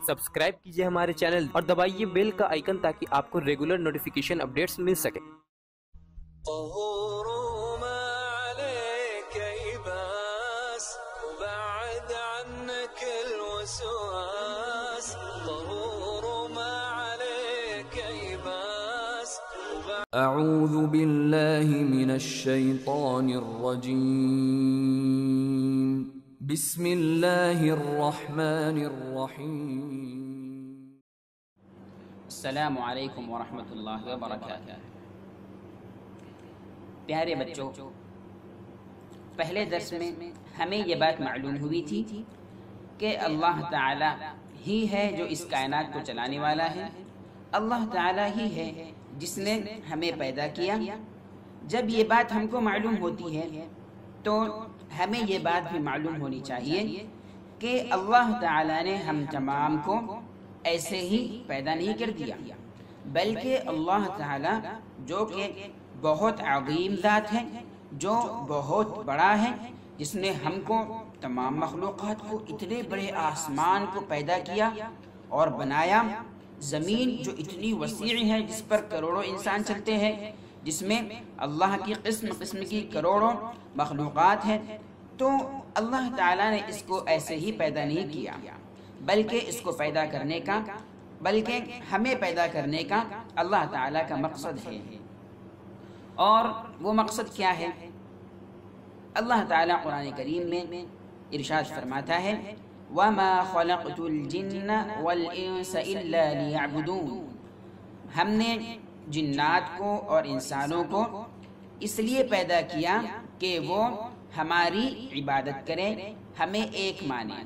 Subscribe कीजिए हमारे channel और दबाइए बेल का आइकन ताकि आपको रेगुलर नोटिफिकेशन अपडेट्स मिल सके। أعوذ بالله من الشيطان الرجيم بسم الله الرحمن الرحيم السلام علیکم ورحمۃ اللہ وبرکاتہ۔ پیارے بچوں، پہلے درس میں ہمیں یہ بات معلوم ہوئی تھی کہ اللہ تعالی ہی ہے جو اس کائنات کو چلانے والا ہے، اللہ تعالی ہی ہے جس نے ہمیں پیدا کیا۔ جب یہ بات ہم کو معلوم ہوتی ہے تو ہمیں یہ بات بھی معلوم ہونی چاہیے کہ اللہ تعالی نے ہم تمام کو ایسے ہی پیدا نہیں کر دیا، بلکہ اللہ تعالی جو کہ بہت عظیم ذات ہے، جو بہت بڑا ہے، جس نے ہم کو تمام مخلوقات کو اتنے بڑے آسمان کو پیدا کیا اور بنایا، زمین جو اتنی وسیع ہے جس پر کروڑوں انسان چلتے ہیں، جس میں اللہ کی قسم قسم کی کروڑوں مخلوقات ہیں، تو اللہ تعالیٰ نے اس کو ایسے ہی پیدا نہیں کیا، بلکہ اس کو پیدا کرنے کا، بلکہ ہمیں پیدا کرنے کا اللہ تعالیٰ کا مقصد ہے۔ اور وہ مقصد کیا ہے؟ اللہ تعالیٰ قرآن کریم میں ارشاد فرماتا ہے وَمَا خَلَقْتُ الْجِنَّ وَالْإِنسَ إِلَّا لِيَعْبُدُونَ، ہم نے جنات کو اور انسانوں کو اس لیے پیدا کیا کہ وہ ہماری عبادت کریں، ہمیں ایک مانیں۔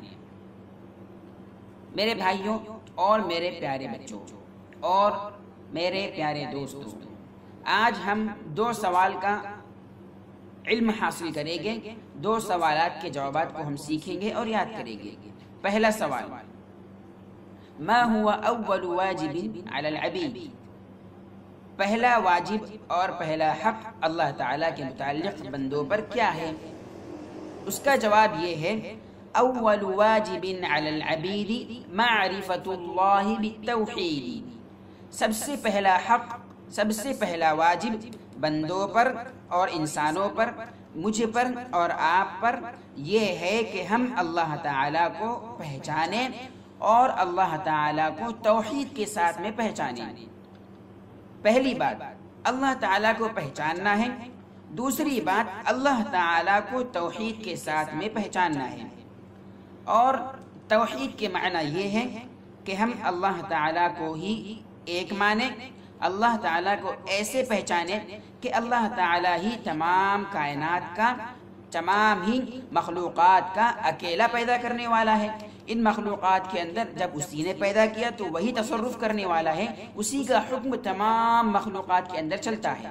میرے بھائیوں اور میرے پیارے بچوں اور میرے پیارے دوستوں، آج ہم دو سوال کا علم حاصل کریں گے، دو سوالات کے جوابات کو ہم سیکھیں گے اور یاد کریں گے۔ پہلا سوال، ما هو اول واجب علی العبید، پہلا واجب اور پہلا حق اللہ تعالیٰ کے متعلق بندوں پر کیا ہے؟ اس کا جواب یہ ہے اول واجب علی العبید معرفت اللہ بالتوحید، سب سے پہلا حق، سب سے پہلا واجب بندوں پر اور انسانوں پر، مجھ پر اور آپ پر یہ ہے کہ ہم اللہ تعالیٰ کو پہچانیں اور اللہ تعالیٰ کو توحید کے ساتھ میں پہچانیں۔ پہلی بات اللہ تعالیٰ کو پہچاننا ہے، دوسری بات اللہ تعالیٰ کو توحید کے ساتھ میں پہچاننا ہے۔ اور توحید کے معنی یہ ہے کہ ہم اللہ تعالیٰ کو ہی ایک مانیں، اللہ تعالیٰ کو ایسے پہچانے کہ اللہ تعالیٰ ہی تمام کائنات کا، تمام ہی مخلوقات کا اکیلا پیدا کرنے والا ہے۔ ان مخلوقات کے اندر جب اسی نے پیدا کیا تو وہی تصرف کرنے والا ہے، اسی کا حکم تمام مخلوقات کے اندر چلتا ہے۔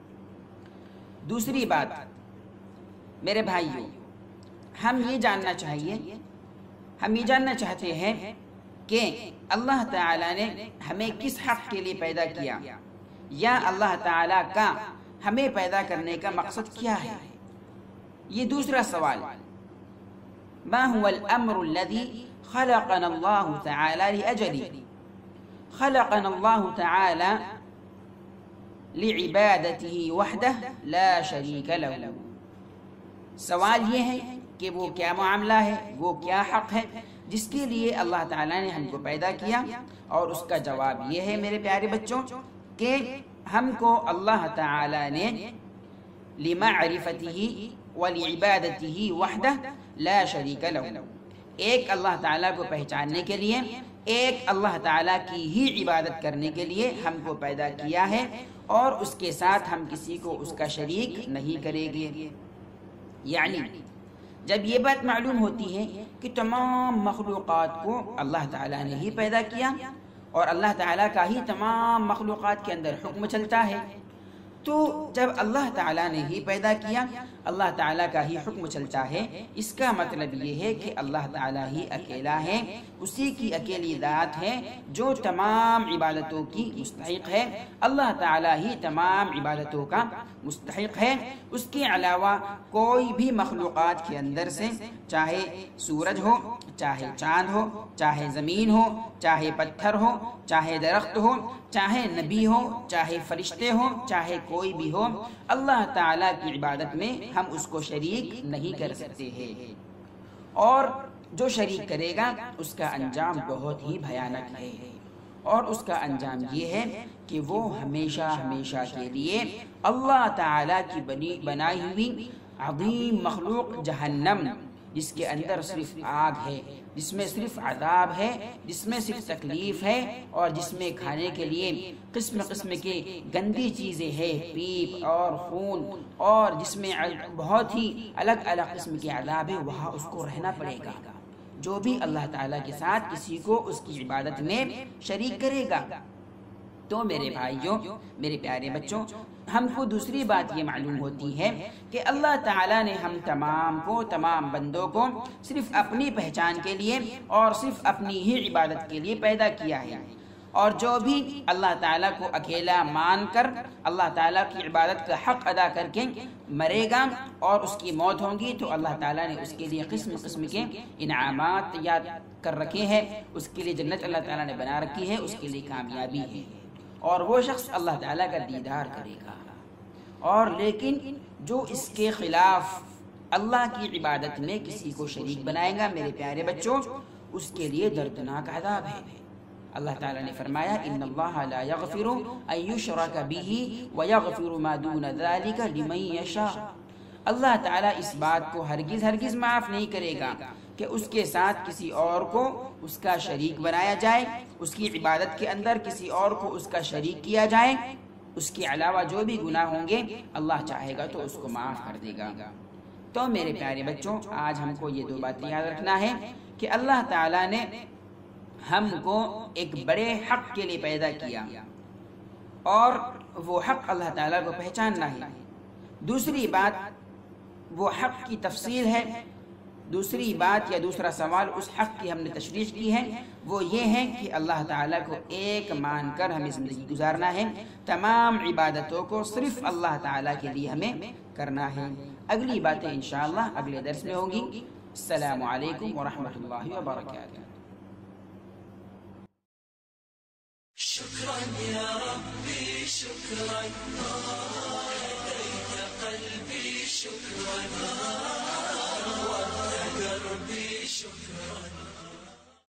دوسری بات میرے بھائیوں، ہم یہ جاننا چاہتے ہیں کہ اللہ تعالیٰ نے ہمیں کس حق کے لیے پیدا کیا، یا اللہ تعالیٰ کا ہمیں پیدا کرنے کا مقصد کیا ہے؟ یہ دوسرا سوال، ما هو الامر الذي خلقنا اللہ تعالی لأجله، خلقنا اللہ تعالی لعبادته وحده لا شریک له، سوال یہ ہے کہ وہ کیا معاملہ ہے، وہ کیا حق ہے جس کے لیے اللہ تعالیٰ نے ہم کو پیدا کیا؟ اور اس کا جواب یہ ہے میرے پیارے بچوں کہ ہم کو اللہ تعالیٰ نے لمعرفته ولعبادته وحدہ لا شریک لہ، ایک اللہ تعالیٰ کو پہچاننے کے لیے، ایک اللہ تعالیٰ کی ہی عبادت کرنے کے لیے ہم کو پیدا کیا ہے، اور اس کے ساتھ ہم کسی کو اس کا شریک نہیں کریں گے۔ یعنی جب یہ بات معلوم ہوتی ہے کہ تمام مخلوقات کو اللہ تعالیٰ نے ہی پیدا کیا اور اللہ تعالیٰ کا ہی تمام مخلوقات کے اندر حکم چلتا ہے، تو جب اللہ تعالیٰ نے ہی پیدا کیا، اللہ تعالیٰ کا ہی حکم چلتا ہے، اس کا مطلب یہ ہے کہ اللہ تعالیٰ ہی اکیلا ہے، اسی کی اکیلی ذات ہے جو تمام عبادتوں کی مستحق ہے، اللہ تعالیٰ ہی تمام عبادتوں کا مستحق ہے۔ اس کے علاوہ کوئی بھی مخلوقات کے اندر سے، چاہے سورج ہو، چاہے چاند ہو، چاہے زمین ہو، چاہے پتھر ہو، چاہے درخت ہو، چاہے نبی ہو، چاہے فرشتے ہوں، چاہے کوئی بھی ہو، اللہ تعالیٰ کی عبادت میں ہم اس کو شریک نہیں کر سکتے ہیں۔ اور جو شریک کرے گا اس کا انجام بہت ہی بھیانک ہے، اور اس کا انجام یہ ہے کہ وہ ہمیشہ ہمیشہ کے لیے اللہ تعالیٰ کی بنائی ہوئی عظیم مخلوق جہنم، جس کے اندر صرف آگ ہے، جس میں صرف عذاب ہے، جس میں صرف تکلیف ہے، اور جس میں کھانے کے لیے قسم قسم کے گندی چیزیں ہیں، پیپ اور خون، اور جس میں بہت ہی الگ الگ قسم کے عذاب ہے، وہاں اس کو رہنا پڑے گا جو بھی اللہ تعالیٰ کے ساتھ کسی کو اس کی عبادت میں شریک کرے گا۔ تو میرے بھائیوں، میرے پیارے بچوں، ہم کو دوسری بات یہ معلوم ہوتی ہے کہ اللہ تعالیٰ نے ہم تمام بندوں کو صرف اپنی پہچان کے لیے اور صرف اپنی ہی عبادت کے لیے پیدا کیا ہے، اور جو بھی اللہ تعالیٰ کو اکیلا مان کر اللہ تعالیٰ کی عبادت کا حق ادا کر کے مرے گا اور اس کی موت ہوگی، تو اللہ تعالیٰ نے اس کے لیے قسم قسم کے انعامات تیار کر رکھے ہیں، اس کے لیے جنت اللہ تعالیٰ نے بنا رکھی ہے، اس کے لیے کامیابی ہے، اور وہ شخص اللہ تعالیٰ کا دیدار کرے گا۔ اور لیکن جو اس کے خلاف اللہ کی عبادت میں کسی کو شریک بنائے گا، میرے پیارے بچوں، اس کے لیے دردناک عذاب ہے۔ اللہ تعالیٰ نے فرمایا ان اللہ لا یغفر ان یشرک بہ ویغفر ما دون ذلک لمن یشاء۔ اللہ تعالیٰ اس بات کو ہرگز معاف نہیں کرے گا کہ اس کے ساتھ کسی اور کو اس کا شریک بنایا جائے، اس کی عبادت کے اندر کسی اور کو اس کا شریک کیا جائے، اس کے علاوہ جو بھی گناہ ہوں گے اللہ چاہے گا تو اس کو معاف کر دے گا۔ تو میرے پیارے بچوں، آج ہم کو یہ دو باتیں یاد رکھنا ہے کہ اللہ تعالیٰ نے ہم کو ایک بڑے حق کے لیے پیدا کیا، اور وہ حق اللہ تعالیٰ کو پہچاننا ہے۔ دوسری بات وہ حق کی تفصیل ہے، دوسری بات یا دوسرا سوال اس حق کی ہم نے تشریح کی ہے، وہ یہ ہے کہ اللہ تعالیٰ کو ایک مان کر ہمیں زندگی گزارنا ہے، تمام عبادتوں کو صرف اللہ تعالیٰ کے لیے ہمیں کرنا ہے۔ اگلی باتیں انشاءاللہ اگلے درس میں ہوں گی۔ السلام علیکم ورحمۃ اللہ وبرکاتہ۔ شكرا يا ربي شكرا، هديت قلبي شكرا.